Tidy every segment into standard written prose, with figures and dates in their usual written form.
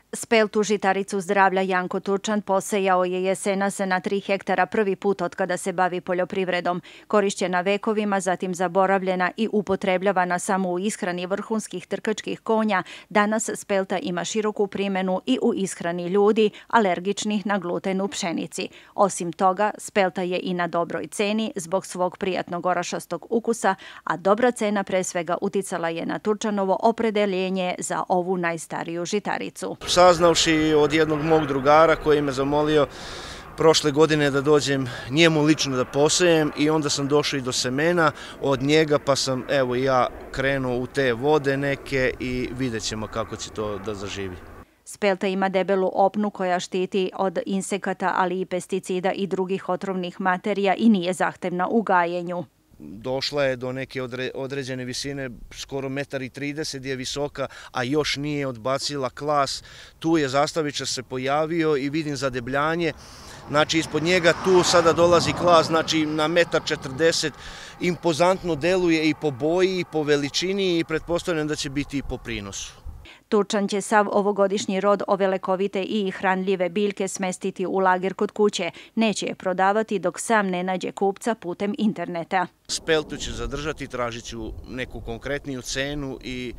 Speltu žitaricu zdravlja Janko Turčan posejao je jesenas na 3 hektara prvi put otkada se bavi poljoprivredom. Korišćena vekovima, zatim zaboravljena i upotrebljavana samo u ishrani vrhunskih trkačkih konja, danas spelta ima široku primenu i u ishrani ljudi alergičnih na gluten u pšenici. Osim toga, spelta je i na dobroj ceni zbog svog prijatnog orašastog ukusa, a dobra cena pre svega uticala je na Turčanovo opredeljenje za ovu najstariju žitaricu. Saznavši od jednog mog drugara koji me zamolio prošle godine da dođem njemu lično da posejem i onda sam došao i do semena od njega, pa sam evo ja krenuo u te vode neke i vidjet ćemo kako će to da zaživi. Spelta ima debelu opnu koja štiti od insekata, ali i pesticida i drugih otrovnih materija i nije zahtevna u gajenju. Došla je do neke određene visine, skoro 1,30 m je visoka, a još nije odbacila klas. Tu je zastavičar se pojavio i vidim zadebljanje. Znači, ispod njega tu sada dolazi klas, znači na 1,40 m. Impozantno deluje i po boji, i po veličini i pretpostavljam da će biti i po prinosu. Turčan će sav ovogodišnji rod ove lekovite i hranljive biljke smestiti u lager kod kuće. Neće je prodavati dok sam ne nađe kupca putem interneta. Speltu ću zadržati, tražit ću neku konkretniju cenu i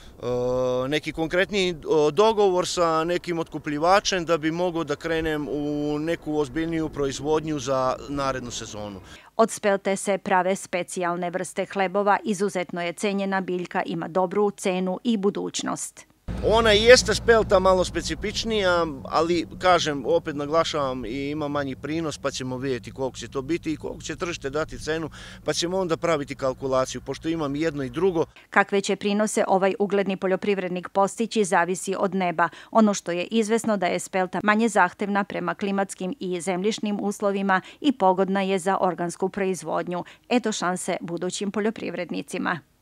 neki konkretniji dogovor sa nekim otkupljivačem da bi mogao da krenem u neku ozbiljniju proizvodnju za narednu sezonu. Od spelte se prave specijalne vrste hlebova, izuzetno je cenjena biljka, ima dobru cenu i budućnost. Ona jeste spelta malo specifičnija, ali kažem, opet naglašavam i ima manji prinos, pa ćemo vidjeti koliko će to biti i koliko će tržište dati cenu, pa ćemo onda praviti kalkulaciju, pošto imam jedno i drugo. Kakve će prinose ovaj ugledni poljoprivrednik postići zavisi od neba. Ono što je izvesno da je spelta manje zahtevna prema klimatskim i zemljišnim uslovima i pogodna je za organsku proizvodnju. Eto šanse budućim poljoprivrednicima.